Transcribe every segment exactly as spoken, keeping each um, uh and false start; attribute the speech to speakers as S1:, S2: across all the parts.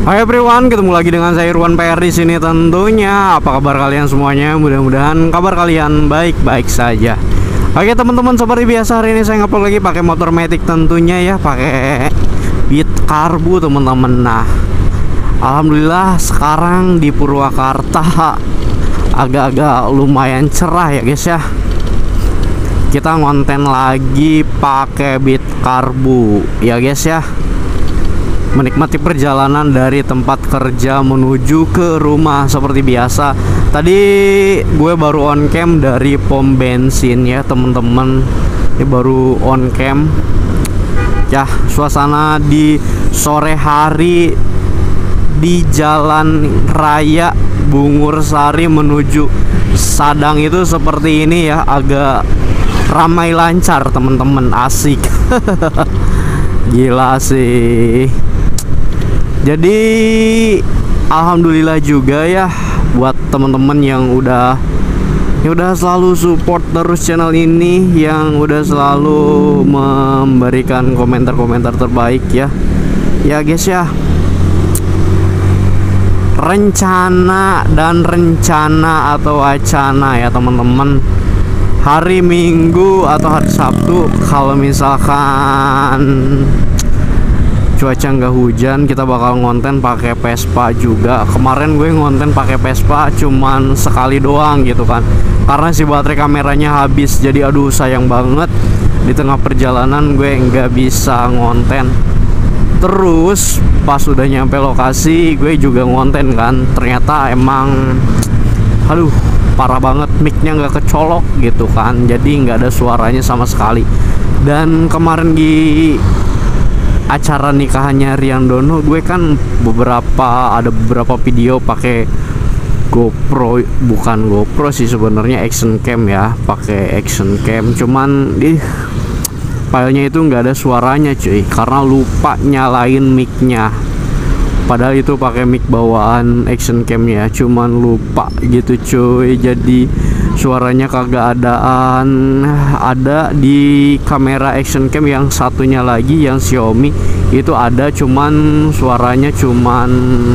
S1: Hai everyone, ketemu lagi dengan saya Irwan P R di sini tentunya. Apa kabar kalian semuanya? Mudah-mudahan kabar kalian baik-baik saja. Oke teman-teman, seperti biasa hari ini saya ngupload lagi pakai motor Matic tentunya ya, pakai Beat Karbu teman-teman. Nah, alhamdulillah sekarang di Purwakarta agak-agak lumayan cerah ya guys ya. Kita ngonten lagi pakai Beat Karbu ya guys ya. Menikmati perjalanan dari tempat kerja menuju ke rumah seperti biasa. Tadi gue baru on cam dari pom bensin ya teman-teman. Ini baru on cam. Ya, suasana di sore hari di Jalan Raya Bungur Sari menuju Sadang itu seperti ini ya, agak ramai lancar teman-teman, asik. Gila sih. Jadi alhamdulillah juga ya buat teman-teman yang udah yang udah selalu support terus channel ini, yang udah selalu memberikan komentar-komentar terbaik ya. Ya guys ya. Rencana dan rencana atau wacana ya teman-teman. Hari Minggu atau hari Sabtu kalau misalkan cuaca nggak hujan, kita bakal ngonten pakai Vespa juga. Kemarin gue ngonten pakai Vespa cuman sekali doang gitu kan, karena si baterai kameranya habis. Jadi aduh sayang banget, di tengah perjalanan gue nggak bisa ngonten. Terus pas udah nyampe lokasi gue juga ngonten kan, ternyata emang aduh parah banget, micnya nggak kecolok gitu kan, jadi nggak ada suaranya sama sekali. Dan kemarin di acara nikahannya Rian Dono, gue kan beberapa ada beberapa video pakai GoPro, bukan GoPro sih sebenarnya, action cam ya, pakai action cam. Cuman di filenya itu nggak ada suaranya cuy, karena lupa nyalain micnya. Padahal itu pakai mic bawaan action cam ya, cuman lupa gitu cuy. Jadi suaranya kagak adaan. Ada di kamera action cam yang satunya lagi yang Xiaomi itu ada, cuman suaranya cuman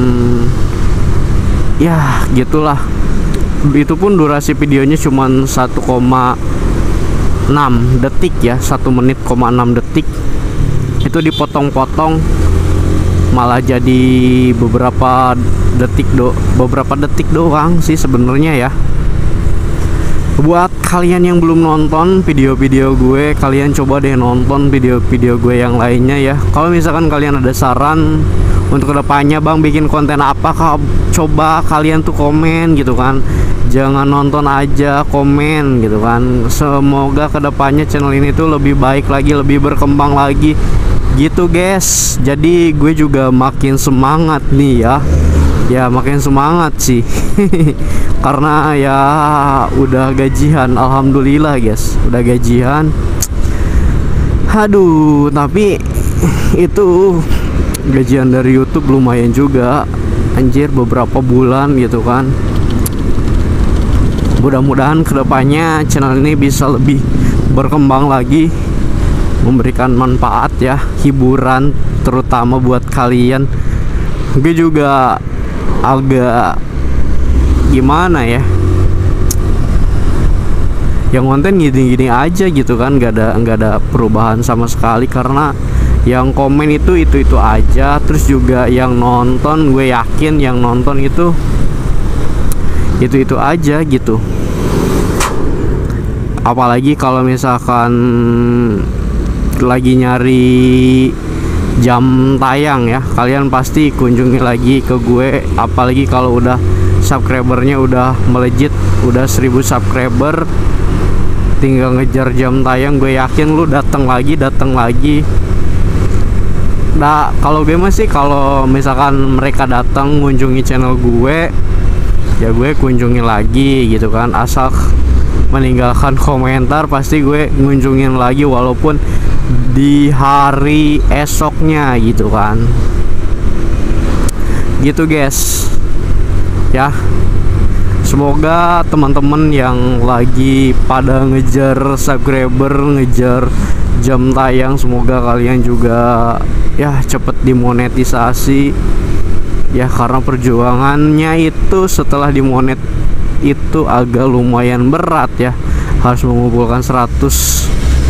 S1: ya gitulah. Itu pun durasi videonya cuman satu koma enam detik ya, satu menit koma enam detik. Itu dipotong-potong malah jadi beberapa detik do beberapa detik doang sih sebenarnya ya. Buat kalian yang belum nonton video-video gue, kalian coba deh nonton video-video gue yang lainnya ya. Kalau misalkan kalian ada saran untuk kedepannya, bang bikin konten apa, coba kalian tuh komen gitu kan. Jangan nonton aja, komen gitu kan. Semoga kedepannya channel ini tuh lebih baik lagi, lebih berkembang lagi gitu guys. Jadi gue juga makin semangat nih ya. Ya makin semangat sih. Karena ya udah gajian, alhamdulillah guys, udah gajian. Aduh, tapi itu gajian dari YouTube lumayan juga, anjir, beberapa bulan gitu kan. Mudah-mudahan kedepannya channel ini bisa lebih berkembang lagi, memberikan manfaat ya, hiburan terutama buat kalian. Gue juga agak gimana ya, yang konten gini-gini aja gitu kan, nggak ada nggak ada perubahan sama sekali, karena yang komen itu itu itu aja. Terus juga yang nonton, gue yakin yang nonton itu itu itu aja gitu. Apalagi kalau misalkan lagi nyari jam tayang ya, kalian pasti kunjungi lagi ke gue. Apalagi kalau udah subscribernya udah melejit, udah seribu subscriber, tinggal ngejar jam tayang, gue yakin lu datang lagi datang lagi. Nah kalau gue masih, kalau misalkan mereka datang ngunjungi channel gue, ya gue kunjungi lagi gitu kan. Asal meninggalkan komentar, pasti gue ngunjungin lagi walaupun di hari esoknya gitu kan. Gitu guys ya. Semoga teman-teman yang lagi pada ngejar subscriber, ngejar jam tayang, semoga kalian juga ya cepet dimonetisasi ya, karena perjuangannya itu setelah dimonet itu agak lumayan berat ya, harus mengumpulkan seratus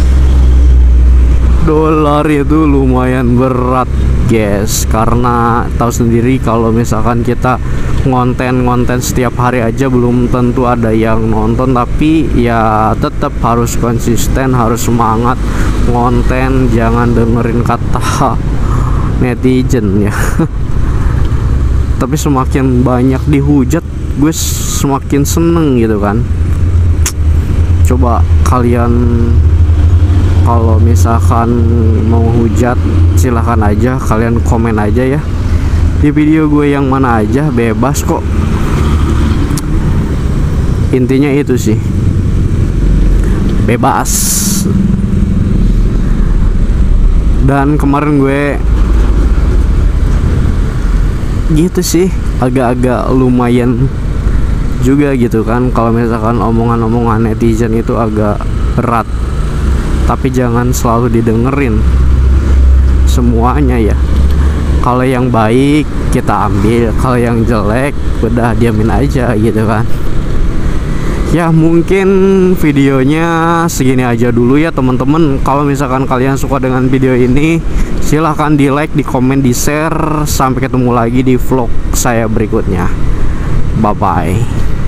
S1: dolar itu lumayan berat guys, karena tahu sendiri kalau misalkan kita ngonten-ngonten setiap hari aja belum tentu ada yang nonton, tapi ya tetap harus konsisten, harus semangat ngonten, jangan dengerin kata netizen ya. Tapi semakin banyak dihujat gue semakin seneng gitu kan. Coba kalian kalau misalkan mau hujat silahkan aja, kalian komen aja ya di video gue yang mana aja, bebas kok. Intinya itu sih, bebas. Dan kemarin gue gitu sih, agak-agak lumayan juga gitu kan, kalau misalkan omongan-omongan netizen itu agak berat, tapi jangan selalu didengerin semuanya ya. Kalau yang baik kita ambil, kalau yang jelek udah diamin aja gitu kan. Ya mungkin videonya segini aja dulu ya teman-teman. Kalau misalkan kalian suka dengan video ini, silahkan di like, di komen, di share. Sampai ketemu lagi di vlog saya berikutnya. Bye bye.